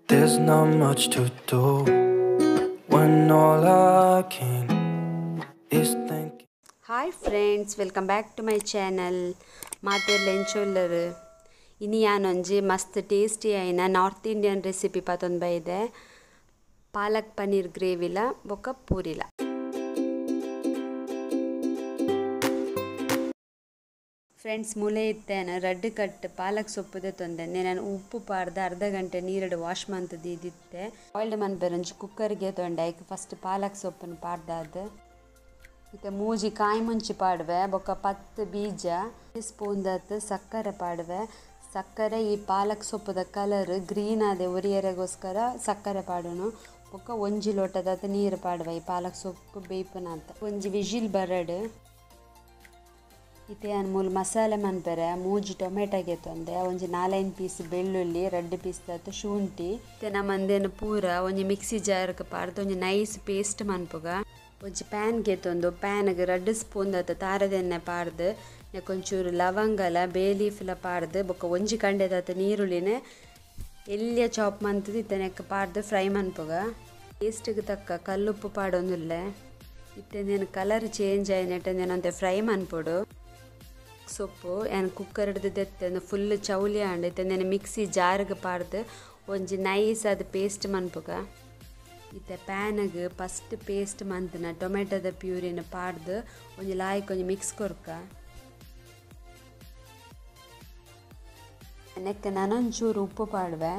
There's not much to do when all I can is think. Hi friends, welcome back to my channel. Mater lenchollರು ಇನಿ ಯಾನೊಂಜಿ ಮಸ್ತ್ tasty ಆಯಿನ north Indian recipe ಪತೊಂದು ಬೈದೆ ಪಾಲಕ್ ಪನೀರ್ ಗ್ರೇವಿಲ ಬೊಕ್ಕ ಪೂರಿಲ. Friends ಮುಲೆ ಇತ್ತೇನೆ ರಡ್ಡು cut ಪಾಲಕ್ ಸೊಪ್ಪುದೆ ತೊಂದೆ ನಾನು ಉಪ್ಪು ಪಾಡ್ದೆ ಅರ್ಧ ಗಂಟೆ ನೀರಡು ವಾಶ್ ಮಂತದ್ದು ಇದಿತ್ತೆ ಬಾಯ್ಲ್ಡ್ ಮನ್ಪೆರೊಂಜಿ ಕುಕ್ಕರ್ಗೆ ತೊಂಡೆ ಐಕ್ ಫಸ್ಟ್ ಪಾಲಕ್ ಸೊಪ್ಪನ್ನು ಪಾಡ್ದಾದ ಮತ್ತೆ ಮೂಜಿ ಕಾಯಿ ಮುಂಚಿ ಪಾಡುವೆ ಬೊಕ್ಕ 10 ಬೀಜ ಸ್ಪೂನ್ ದತ್ತು ಸಕ್ಕರೆ ಪಾಡುವೆ. ಸಕ್ಕರೆ ಈ ಪಾಲಕ್ ಸೊಪ್ಪುದ ಕಲರ್ ಗ್ರೀನ್ ಆದೆ ಉರಿಯರೆಗೋಸ್ಕರ ಸಕ್ಕರೆ ಪಾಡೋಣ. ಬೊಕ್ಕ ಒಂಜಿ ಲೋಟದ ನೀರು ಪಾಡುವೆ ಈ ಪಾಲಕ್ ಸೊಪ್ಪು ಬೇಯ್ಪನಂತ ಒಂಜಿ ವಿಜಿಲ್ ಬರಡು. ಇತ್ತೆ ಮೂಲ ಮಸಾಲೆ ಮನ್ಪೆರೆ ಮೂಜಿ ಟೊಮೆಟೊಗೆ ತೊಂದೆ ಒಂಜಿ 4-5 ಪೀಸ್ ಬೆಳ್ಳುಳ್ಳಿ 2 ಪೀಸ್ ದತ್ತು ಶುಂಠಿ ಇತ್ತೆ ನಮ್ಮಂದೇನು ಪೂರ ಒಂಜಿ ಮಿಕ್ಸಿ ಜಾರ್ಗೆ ಪಾಡ್ದು ಒಂಜಿ ನೈಸ್ ಪೇಸ್ಟ್ ಮನ್ಪುಗ. ಒಂಜಿ ಪ್ಯಾನ್ಗೆ ತೊಂದು ಪ್ಯಾನ್ಗೆ 2 ಸ್ಪೂನ್ ದತ್ತು ತಾರದೆಣ್ಣೆ ಪಾಡ್ದು ನೆಕೊಂಚೂರು ಲವಂಗಲ ಬೇ ಲೀಫ್ಲ ಪಾಡ್ದು ಬೊಕ್ಕ ಒಂಜಿ ಕಂಡೆದತ್ತು ನೀರುಳ್ಳಿನೇ ಎಲ್ಲಿಯ ಚಾಪ್ ಮಂತದ್ದು ಇತ್ತೆ ನೆಕ್ ಪಾಡ್ದು ಫ್ರೈ ಮನ್ಪುಗ. ಟೇಸ್ಟಿಗೆ ತಕ್ಕ ಕಲ್ಲುಪ್ಪು ಪಾಡೊಂದುಲ್ಲೆ ಇತ್ತೆ నేను ಕಲರ್ ಚೇಂಜ್ ಆಯ್ನೆಟ್ಟಂದೇನಂತೆ ಫ್ರೈ ಮನ್ಪೊಡು. ಸೊಪ್ಪು ಏನು ಕುಕ್ಕರ್ ಹಿಡ್ದು ತೆತ್ತಂದು ಫುಲ್ ಚೌಲಿ ಆಂಡ್ ನಾನು ಮಿಕ್ಸಿ ಜಾರ್ಗೆ ಪಾಡ್ದು ಒಂಜಿ ನೈಸ್ ಅದು ಪೇಸ್ಟ್ ಮನ್ಪುಗ. ಇತ್ತೆ ಪ್ಯಾನ್ಗೆ ಫಸ್ಟ್ ಪೇಸ್ಟ್ ಮಂತನ ಟೊಮೆಟೊದ ಪ್ಯೂರಿನ ಪಾಡ್ದು ಒಂಜಿ ಲಾಯ್ಕ್ ಒಂಜಿ ಮಿಕ್ಸ್ ಕೊರ್ಕ. ನೆಕ್ ನಾನೊಂಚೂರು ಉಪ್ಪು ಪಾಡುವೆ.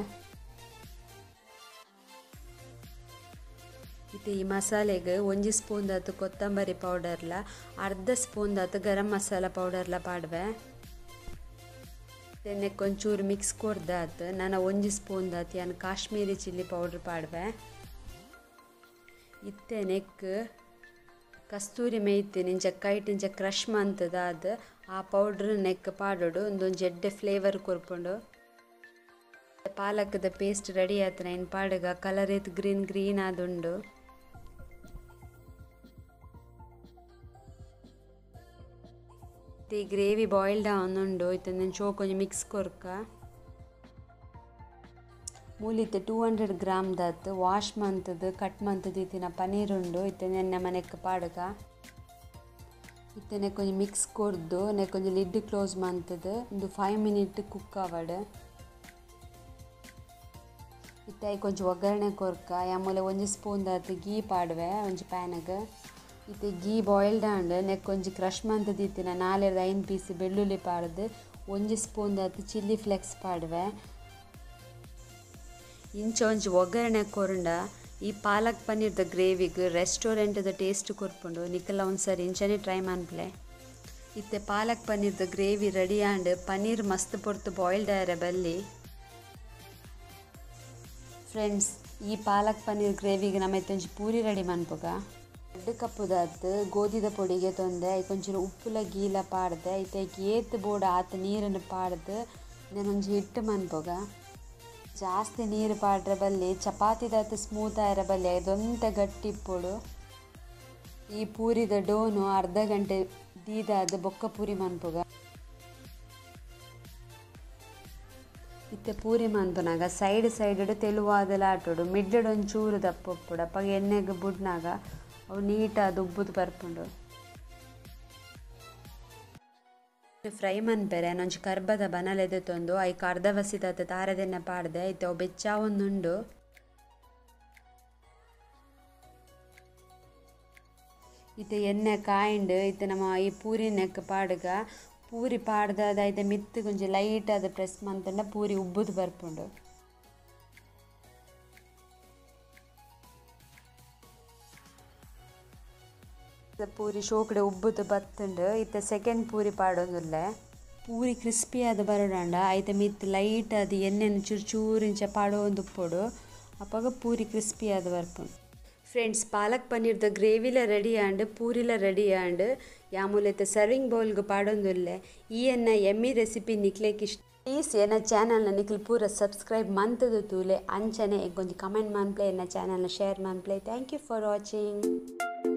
ಇತ್ತೆ ಈ ಮಸಾಲೆಗೆ ಒಂಜಿ ಸ್ಪೂನ್ ದತ್ತು ಕೊತ್ತಂಬರಿ ಪೌಡರ್ಲ ಅರ್ಧ ಸ್ಪೂನ್ ದತ್ತು ಗರಂ ಮಸಾಲ ಪೌಡರ್ಲ ಪಾಡುವೆ. ನೆಕ್ ಒಂಚೂರು ಮಿಕ್ಸ್ ಕೊರ್ದಾತು ನಾನು ಒಂಜಿ ಸ್ಪೂನ್ ದತ್ತು ಯಾನು ಕಾಶ್ಮೀರಿ ಚಿಲ್ಲಿ ಪೌಡ್ರ್ ಪಾಡುವೆ. ಇತ್ತೆ ನೆಕ್ ಕಸ್ತೂರಿ ಮೇಯ್ತಿ ನಿಂಚ ಕೈಟಿಂಚ ಕ್ರಷ್ ಮಂತದಾದ ಆ ಪೌಡ್ರ್ ನೆಕ್ ಪಾಡೋಡು ಒಂದೊಂದು ಎಡ್ಡೆ ಫ್ಲೇವರ್ ಕೊರ್ಪುಂಡು. ಪಾಲಕದ ಪೇಸ್ಟ್ ರೆಡಿ ಆತನ ಇನ್ನು ಪಾಡುಗ ಕಲರ್ ಏತ್ ಗ್ರೀನ್ ಆದುಂಡು. ಈ ಗ್ರೇವಿ ಬಾಯ್ಲ್ಡ್ ಆವೊಂದುಂಡು ಇತ್ತೆ ನಾನು ಚೋಕೊಂಜಿ ಮಿಕ್ಸ್ ಕೊರ್ಕ. ಮೂಲಿತ್ತೆ 200 ಗ್ರಾಮ್ ದತ್ತು ವಾಶ್ ಮಂತದ್ದು ಕಟ್ ಮಂತದ್ದು ಇತ್ತಿನ ಪನೀರ್ ಉಂಡು ಇತ್ತೆ ನೆನ್ನೆ ಮನೆಕ್ ಪಾಡುಗ. ಇತ್ತೆ ನೆಕ್ಕೊಂಜಿ ಮಿಕ್ಸ್ ಕೊರ್ದು ನೆಕ್ಕೊಂಜಿ ಲಿಡ್ ಕ್ಲೋಸ್ ಮಂತದ್ದು ಒಂದು 5 ಮಿನಿಟ್ ಕುಕ್ ಆವಡು. ಇತ್ತೆ ಕೊಂಚ ಒಗ್ಗರಣೆ ಕೊರ್ಕ ಆಮೇಲೆ ಒಂಜಿ ಸ್ಪೂನ್ ದತ್ತು ಗೀ ಪಾಡುವೆ ಒಂಜಿ ಪ್ಯಾನ್ಗೆ. ಇತ್ತೆ ಗೀ ಬಾಯ್ಲ್ಡ್ ಆಂಡ್ ನೆಕ್ಕೊಂಜಿ ಕ್ರಷ್ ಮಂತದ್ದು ಇತ್ತಿನ 4-5 ಪೀಸ್ ಬೆಳ್ಳುಳ್ಳಿ ಪಾಡ್ದು ಒಂಜಿ ಸ್ಪೂನ್ ದತ್ತು ಚಿಲ್ಲಿ ಫ್ಲೆಕ್ಸ್ ಪಾಡುವೆ. ಇಂಚ ಒಂಜಿ ಒಗ್ಗರಣೆ ಕೊರಂಡ ಈ ಪಾಲಕ್ ಪನ್ನೀರ್ದ ಗ್ರೇವಿಗೆ ರೆಸ್ಟೋರೆಂಟ್ದ ಟೇಸ್ಟ್ ಕೊರ್ಪುಂಡು ನಿಕ್ಕಲ ಒಂದ್ಸರಿ ಇಂಚನೆ ಟ್ರೈ ಮನ್ಪ್ಲೆ. ಇತ್ತೆ ಪಾಲಕ್ ಪನ್ನೀರ್ದ ಗ್ರೇವಿ ರೆಡಿ ಆಂಡ್ ಪನ್ನೀರ್ ಮಸ್ತ್ ಪೊರ್ತು ಬಾಯ್ಲ್ಡ್ ಆಯರೆ ಬಲ್ಲಿ. ಫ್ರೆಂಡ್ಸ್ ಈ ಪಾಲಕ್ ಪನ್ನೀರ್ ಗ್ರೇವಿಗೆ ನಮ್ಮ ಒಂಜಿ ಪೂರಿ ರೆಡಿ ಮನ್ಪುಗ. 2 ಕಪ್ಪು ದತ್ತು ಗೋಧಿದ ಪೊಡಿಗೆ ತೊಂದೆ ಒಂಚೂರು ಉಪ್ಪುಲ ಗೀಲ ಪಾಡ್ದೆ ಇತ್ತೆ ಏತ್ ಬೋರ್ಡ್ ಆತ ನೀರನ್ನು ಪಾಡ್ದು ನಾನೊಂಜಿ ಹಿಟ್ಟು ಮನ್ಪುಗ. ಜಾಸ್ತಿ ನೀರು ಪಾಡ್ರೆ ಬಲ್ಲಿ ಚಪಾತಿ ದತ್ತು ಸ್ಮೂತ್ ಆಯ್ರೆ ಬಲ್ಲಿ ಅದೊಂತೆ ಗಟ್ಟಿ ಇಪ್ಪೊಡು. ಈ ಪೂರಿದ ಡೋನು ಅರ್ಧ ಗಂಟೆ ದೀದಾದ ಬೊಕ್ಕ ಪೂರಿ ಮನ್ಪುಗ. ಇತ್ತೆ ಪೂರಿ ಮನ್ಪುನಾಗ ಸೈಡ್ ತೆಳುವಾದಲ ಆಟೋಡು ಮಿಡ್ಡ್ ಒಂಚೂರು ದಪ್ಪ ಉಪ್ಪುಡು ಅಪ್ಪಾಗ ಎಣ್ಣೆಗೆ ಬುಡ್ನಾಗ ಅವು ನೀಟಾದ ಉಬ್ಬುದು ಬರ್ಪುಂಡು. ಫ್ರೈ ಮನ್ಪೆರೆ ನೊಂಜಿ ಕರ್ಬದ ಬನಲೆದೆ ತೊಂದು ಐಕ್ ಅರ್ಧ ಬಸಿದತ್ತ ತಾರದೆಣ್ಣೆ ಪಾಡ್ದೆ ಇತ್ತೆ ಅವು ಬೆಚ್ಚಾವೊಂದುಂಡು. ಇತ್ತೆ ಎಣ್ಣೆ ಕಾಯಿಂಡು ಇತ್ತೆ ನಮ್ಮ ಈ ಪೂರಿ ನೆಕ್ ಪಾಡುಗ ಪೂರಿ ಪಾಡ್ದಾದ ಐತೆ ಮಿತ್ತು ಕೊಂಚ ಲೈಟ್ ಆದ ಪ್ರೆಸ್ ಮಂತಂಡ ಪೂರಿ ಉಬ್ಬುದು ಬರ್ಪುಂಡು. ಪೂರಿ ಶೋಕಡೆ ಉಬ್ಬುದು ಬತ್ತುಂಡು ಇತ್ತೆ ಸೆಕೆಂಡ್ ಪೂರಿ ಪಾಡೊಂದುಲ್ಲೆ ಪೂರಿ ಕ್ರಿಸ್ಪಿ ಆದ ಬರೋಡಂಡ ಐತೆ ಮಿತ್ ಲೈಟ್ ಆದ ಎಣ್ಣೆನು ಚೂರಿಂಚ ಪಾಡೋಂದು ಉಪ್ಪೊಡು ಅಪ್ಪಾಗ ಪೂರಿ ಕ್ರಿಸ್ಪಿ ಆದ ಬರ್ಪುಂಡು. ಫ್ರೆಂಡ್ಸ್ ಪಾಲಕ್ ಪನ್ನೀರ್ದ ಗ್ರೇವಿಲ ರೆಡಿ ಆಂಡ್ ಪೂರಿಲ ರೆಡಿ ಆಂಡ್ ಯಾಮೂಲೈತೆ ಸರ್ವಿಂಗ್ ಬೌಲ್ಗೆ ಪಾಡೊಂದುಲ್ಲೆ. ಈ ಎನ್ನ ಎಮ್ಮಿ ರೆಸಿಪಿ ನಿಕ್ಲೆಗ್ ಇಷ್ಟ ಪ್ಲೀಸ್ ಎನ್ನ ಚಾನಲ್ನ ನಿಕ್ಲು ಪೂರ ಸಬ್ಸ್ಕ್ರೈಬ್ ಮಂತದು ತೂಲೆ ಅಂಚನೆ ಎಗೊಂದು ಕಮೆಂಟ್ ಮನ್ಪ್ಲೆ ಎನ್ನ ಚಾನಲ್ನ ಶೇರ್ ಮನ್ಪ್ಲೆ. Thank you for watching.